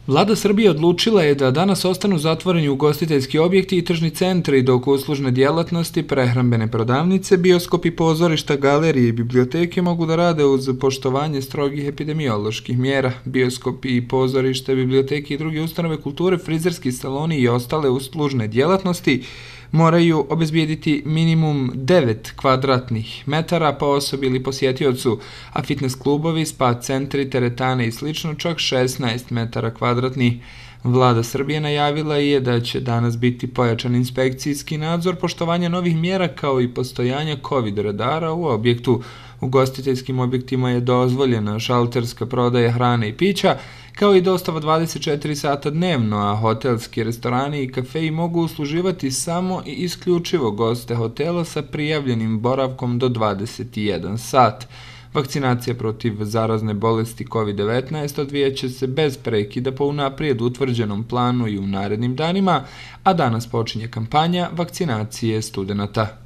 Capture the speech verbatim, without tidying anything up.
Vlada Srbije odlučila je da danas ostanu zatvoreni ugostiteljski objekti i tržni centri, dok uslužne djelatnosti, prehrambene prodavnice, bioskopi, pozorišta, galerije i biblioteke mogu da rade uz poštovanje strogih epidemioloških mjera. Bioskopi i pozorište, biblioteke i druge ustanove kulture, frizerski saloni i ostale uslužne djelatnosti moraju obezbijediti minimum devet kvadratnih metara po osobi ili posjetiocu, a fitness klubovi, spa centri, teretane i slično čak šesnaest metara kvadratnih. Vlada Srbije najavila je da će danas biti pojačan inspekcijski nadzor poštovanja novih mjera kao i postojanja COVID radara u objektu. Ugostiteljskim objektima je dozvoljena šalterska prodaja hrane i pića, kao i dostava dvadeset četiri sata dnevno, a hotelski restorani i kafeji mogu usluživati samo i isključivo goste hotela sa prijavljenim boravkom do dvadeset jedan sat. Vakcinacija protiv zarazne bolesti kovid devetnaest odvijaće se bez prekida po unaprijed utvrđenom planu i u narednim danima, a danas počinje kampanja vakcinacije studenata.